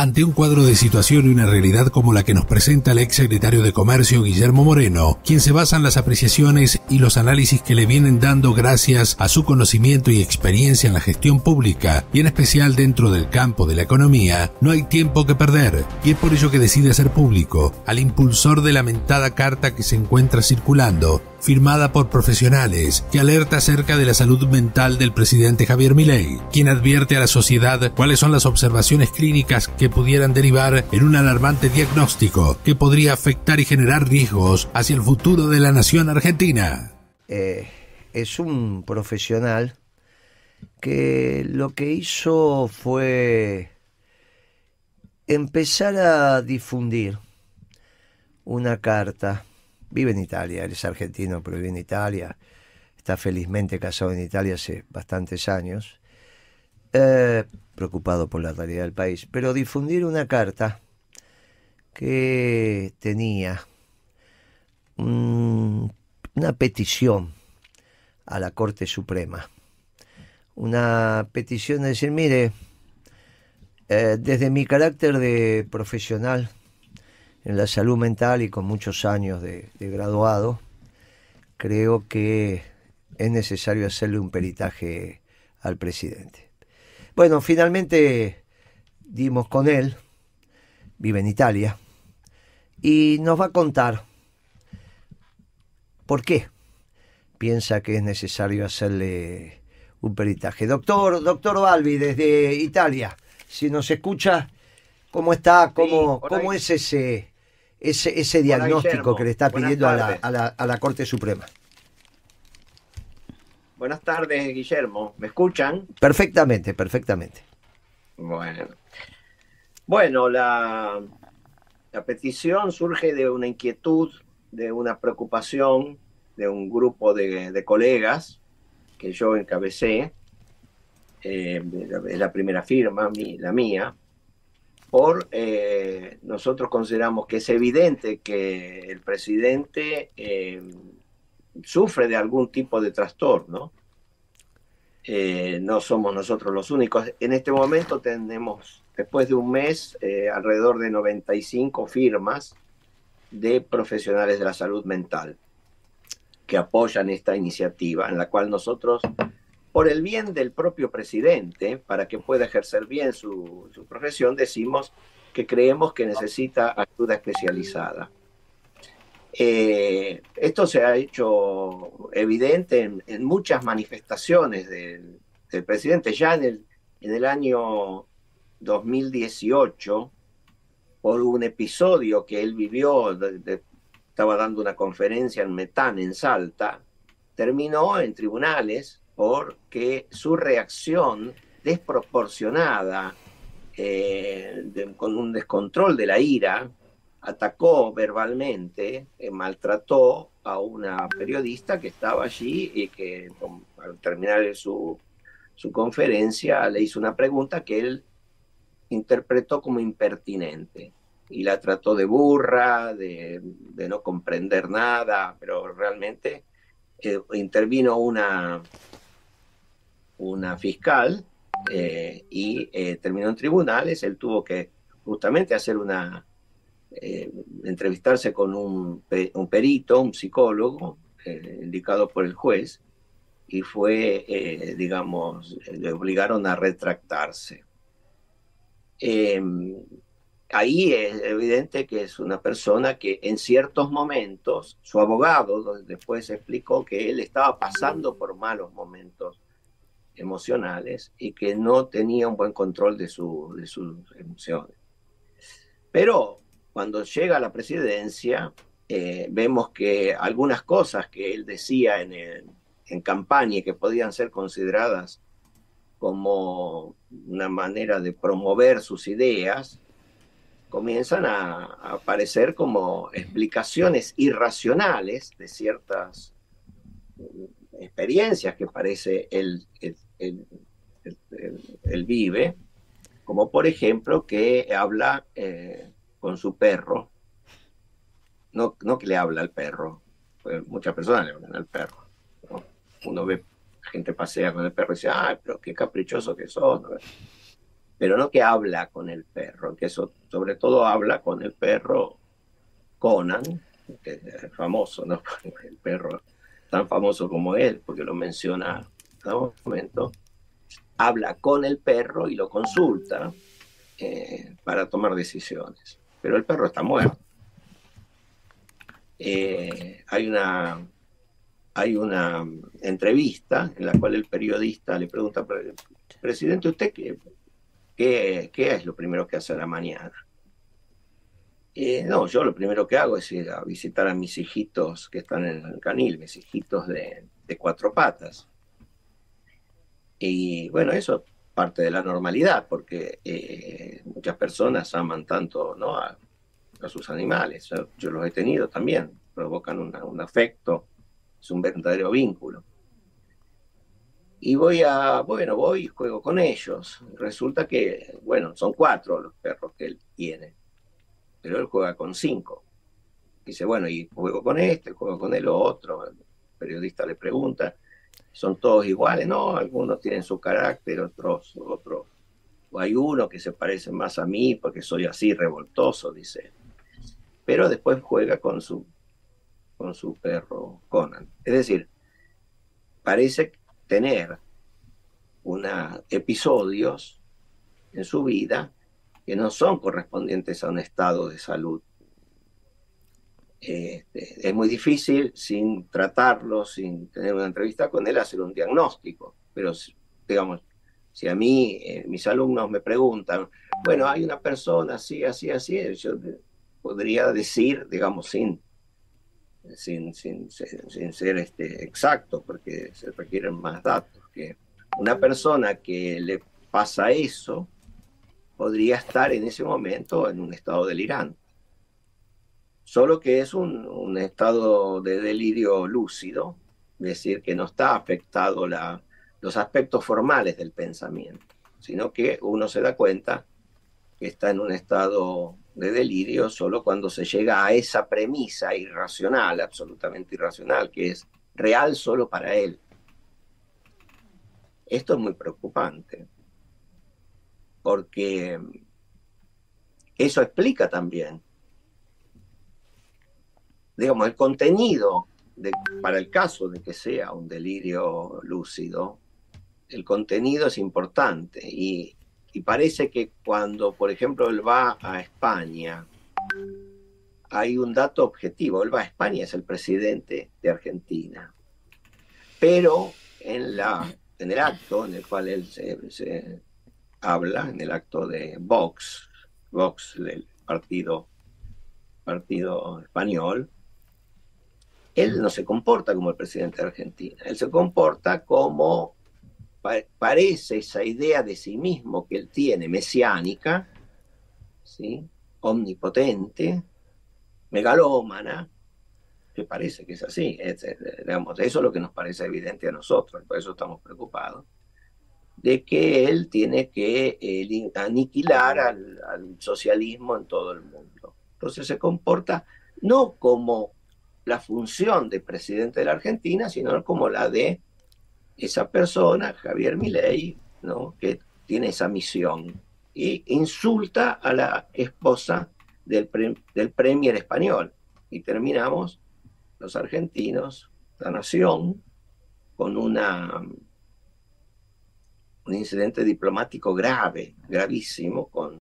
Ante un cuadro de situación y una realidad como la que nos presenta el ex secretario de Comercio Guillermo Moreno, quien se basa en las apreciaciones y los análisis que le vienen dando gracias a su conocimiento y experiencia en la gestión pública, y en especial dentro del campo de la economía, no hay tiempo que perder, y es por ello que decide hacer público al impulsor de la mentada carta que se encuentra circulando, firmada por profesionales, que alerta acerca de la salud mental del presidente Javier Milei, quien advierte a la sociedad cuáles son las observaciones clínicas que pudieran derivar en un alarmante diagnóstico que podría afectar y generar riesgos hacia el futuro de la nación argentina. Es un profesional que lo que hizo fue empezar a difundir una carta. Vive en Italia, él es argentino, pero vive en Italia. Está felizmente casado en Italia hace bastantes años. Preocupado por la realidad del país. Pero difundir una carta que tenía una petición a la Corte Suprema. Una petición de decir, mire, desde mi carácter de profesional en la salud mental y con muchos años de graduado, creo que es necesario hacerle un peritaje al presidente. Bueno, finalmente dimos con él, vive en Italia, y nos va a contar por qué piensa que es necesario hacerle un peritaje. Doctor Balbi, desde Italia, si nos escucha, ¿cómo está? ¿Cómo es ese diagnóstico que le está pidiendo a la Corte Suprema? Buenas tardes, Guillermo. ¿Me escuchan? Perfectamente. Bueno, la petición surge de una inquietud, de una preocupación de un grupo de colegas que yo encabecé, es la primera firma, la mía. Nosotros consideramos que es evidente que el presidente sufre de algún tipo de trastorno. No somos nosotros los únicos. En este momento tenemos, después de un mes, alrededor de 95 firmas de profesionales de la salud mental que apoyan esta iniciativa, en la cual nosotros, por el bien del propio presidente, para que pueda ejercer bien su profesión, decimos que creemos que necesita ayuda especializada. Esto se ha hecho evidente en muchas manifestaciones del presidente. Ya en el año 2018, por un episodio que él vivió, estaba dando una conferencia en Metán, en Salta, terminó en tribunales porque su reacción desproporcionada, con un descontrol de la ira, atacó verbalmente, maltrató a una periodista que estaba allí y que al terminar su conferencia le hizo una pregunta que él interpretó como impertinente y la trató de burra, de no comprender nada, pero realmente intervino una fiscal y terminó en tribunales. Él tuvo que justamente hacer entrevistarse con un perito, un psicólogo, indicado por el juez, y le obligaron a retractarse. Ahí es evidente que es una persona que en ciertos momentos, su abogado después explicó que él estaba pasando por malos momentos emocionales y que no tenía un buen control de sus emociones. Pero cuando llega a la presidencia, vemos que algunas cosas que él decía en campaña y que podían ser consideradas como una manera de promover sus ideas, comienzan a aparecer como explicaciones irracionales de ciertas experiencias que parece él vive, como por ejemplo que habla con su perro, no que le habla al perro, pues muchas personas le hablan al perro, ¿no? Uno ve gente pasea con el perro y dice, ay, pero qué caprichoso que sos, ¿no? pero no que habla con el perro, que sobre todo habla con el perro Conan, que es famoso, ¿no? El perro tan famoso como él, porque lo menciona a cada momento, habla con el perro y lo consulta para tomar decisiones. Pero el perro está muerto. Hay una entrevista en la cual el periodista le pregunta, presidente, ¿usted qué es lo primero que hace a la mañana? No, yo lo primero que hago es ir a visitar a mis hijitos que están en el canil, mis hijitos de 4 patas. Y bueno, eso es parte de la normalidad, porque muchas personas aman tanto, ¿no?, a sus animales. Yo los he tenido también, provocan un afecto, es un verdadero vínculo. Y voy y juego con ellos. Resulta que, bueno, son 4 los perros que él tiene, pero él juega con 5. Dice, bueno, y juego con este, juego con el otro. El periodista le pregunta, ¿son todos iguales? No, algunos tienen su carácter, otros. O hay uno que se parece más a mí porque soy así revoltoso, dice. Pero después juega con su perro Conan. Es decir, parece tener episodios en su vida que no son correspondientes a un estado de salud. Es muy difícil, sin tratarlo, sin tener una entrevista con él, hacer un diagnóstico. Pero, digamos, si a mí, mis alumnos me preguntan, bueno, hay una persona así, así, así, yo podría decir, digamos, sin ser exacto, porque se requieren más datos, que una persona que le pasa eso podría estar en ese momento en un estado delirante. Solo que es un estado de delirio lúcido, es decir, que no está afectado los aspectos formales del pensamiento, sino que uno se da cuenta que está en un estado de delirio solo cuando se llega a esa premisa irracional, absolutamente irracional, que es real solo para él. Esto es muy preocupante, porque eso explica también, digamos, el contenido, para el caso de que sea un delirio lúcido, el contenido es importante y parece que cuando, por ejemplo, él va a España, hay un dato objetivo. Él va a España, es el presidente de Argentina. Pero en el acto en el cual él se habla, en el acto de Vox, el partido español, él no se comporta como el presidente de Argentina. Él se comporta como parece esa idea de sí mismo que él tiene, mesiánica, ¿sí?, omnipotente, megalómana, que parece que es así. Digamos, eso es lo que nos parece evidente a nosotros, por eso estamos preocupados, de que él tiene que aniquilar al socialismo en todo el mundo. Entonces se comporta no como la función de presidente de la Argentina, sino como la de esa persona, Javier Milei, ¿no?, que tiene esa misión, y insulta a la esposa del premier español. Y terminamos, los argentinos, la nación, con un incidente diplomático grave, gravísimo, con